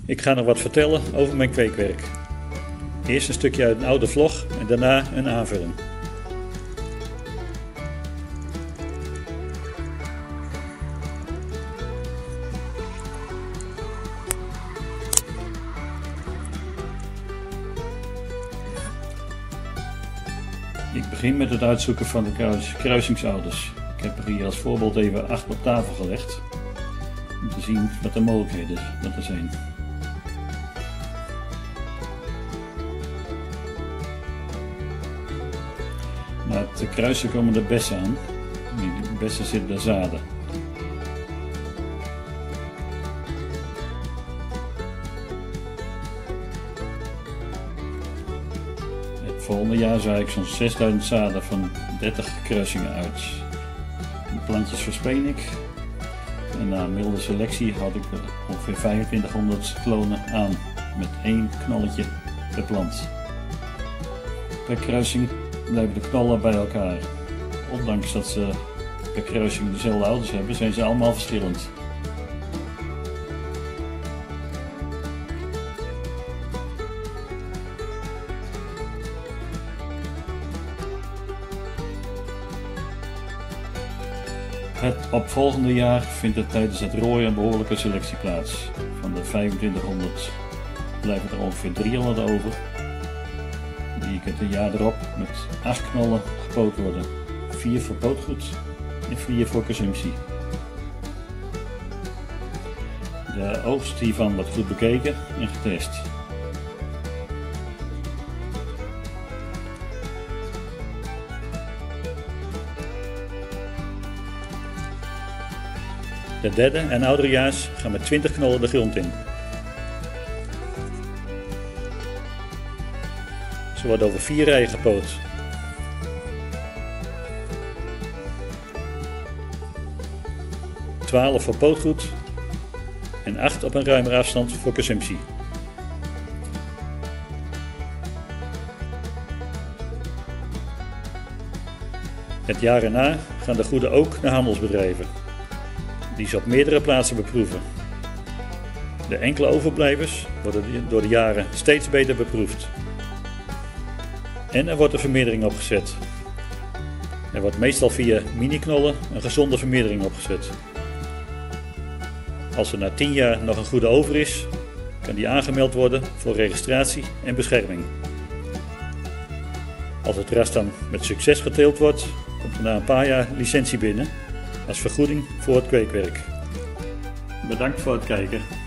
Ik ga nog wat vertellen over mijn kweekwerk. Eerst een stukje uit een oude vlog en daarna een aanvulling. Ik begin met het uitzoeken van de kruisingsouders. Ik heb er hier als voorbeeld even 8 op tafel gelegd. Om te zien wat de mogelijkheden dat er zijn. Na het kruisen komen de bessen aan. In de bessen zitten de zaden. Het volgende jaar zaai ik zo'n 6000 zaden van 30 kruisingen uit. De plantjes verspeen ik. En na een milde selectie houd ik ongeveer 2500 klonen aan met 1 knolletje per plant. Per kruising blijven de knollen bij elkaar. Ondanks dat ze per kruising dezelfde ouders hebben, zijn ze allemaal verschillend. Het opvolgende jaar vindt er tijdens het rooien een behoorlijke selectie plaats. Van de 2500 blijven er ongeveer 300 over, die het jaar erop met 8 knollen gepoot worden. 4 voor pootgoed en 4 voor consumptie. De oogst hiervan wordt goed bekeken en getest. De derde en ouderejaars gaan met 20 knollen de grond in. Ze worden over 4 rijen gepoot. ...12 voor pootgoed en 8 op een ruimere afstand voor consumptie. Het jaar erna gaan de goeden ook naar handelsbedrijven, die ze op meerdere plaatsen beproeven. De enkele overblijvers worden door de jaren steeds beter beproefd. En er wordt een vermeerdering opgezet. Er wordt meestal via mini-knollen een gezonde vermeerdering opgezet. Als er na 10 jaar nog een goede over is, kan die aangemeld worden voor registratie en bescherming. Als het ras dan met succes geteeld wordt, komt er na een paar jaar licentie binnen als vergoeding voor het kweekwerk. Bedankt voor het kijken.